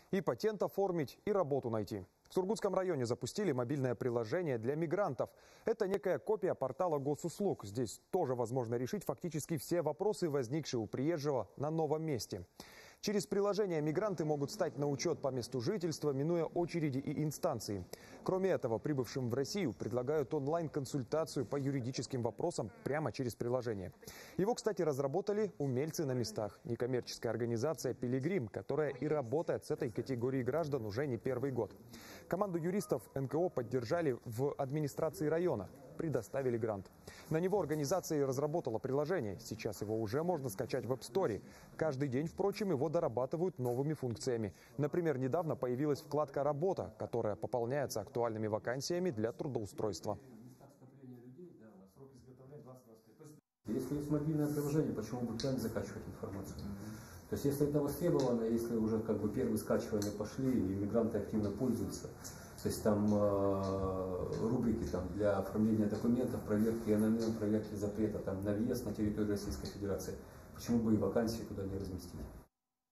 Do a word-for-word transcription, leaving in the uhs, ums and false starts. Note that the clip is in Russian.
И патент оформить, и работу найти. В Сургутском районе запустили мобильное приложение для мигрантов. Это некая копия портала госуслуг. Здесь тоже возможно решить фактически все вопросы, возникшие у приезжего на новом месте. Через приложение мигранты могут стать на учет по месту жительства, минуя очереди и инстанции. Кроме этого, прибывшим в Россию предлагают онлайн-консультацию по юридическим вопросам прямо через приложение. Его, кстати, разработали умельцы на местах. Некоммерческая организация «Пилигрим», которая и работает с этой категорией граждан уже не первый год. Команду юристов эн ка о поддержали в администрации района, предоставили грант. На него организация и разработала приложение. Сейчас его уже можно скачать в App Store. Каждый день, впрочем, его дорабатывают новыми функциями. Например, недавно появилась вкладка «Работа», которая пополняется актуальными вакансиями для трудоустройства. Если есть мобильное приложение, почему бы прям закачивать информацию? То есть, если это востребовано, если уже как бы первые скачивания пошли и мигранты активно пользуются, то есть там э, рубрики там, для оформления документов, проверки эн эн эм, проверки запрета там, на въезд на территорию Российской Федерации, почему бы и вакансии туда не разместить?